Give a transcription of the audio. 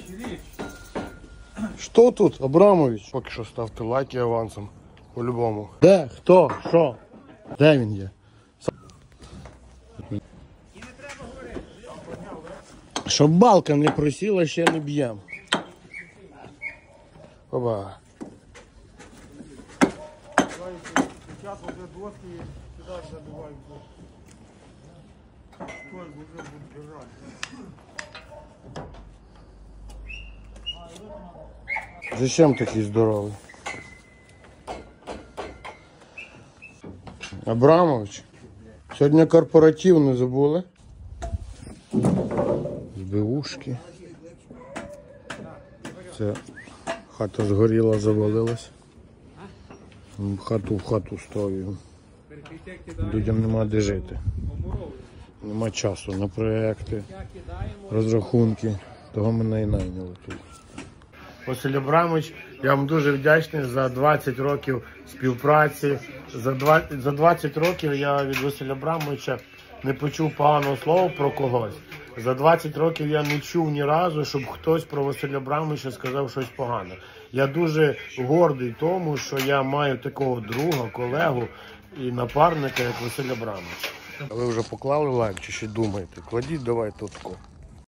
Що тут, Абрамович? Поки що ставте лайки авансом. По-любому. Де? Хто? Що? Де він є? Щоб балка не просіла, ще не б'ємо. Опа. Сейчас уже доски сюда забиваю. Стой, уже буду держать. Зачем такий здоровий? Абрамович, сьогодні корпоратив не забули? Збивушки. Це хата згоріла, завалилась. Хату в хату ставив. Людям нема де жити. Нема часу на проекти, розрахунки. Того мене і найняли тут. Василь Абрамович, я вам дуже вдячний за 20 років співпраці. За 20 років я від Василя Абрамовича не почув поганого слова про когось. За 20 років я не чув ні разу, щоб хтось про Василя Абрамовича сказав щось погане. Я дуже гордий тому, що я маю такого друга, колегу і напарника, як Василь Абрамович. А ви вже поклали лайк чи ще думаєте? Кладіть, давайте отко.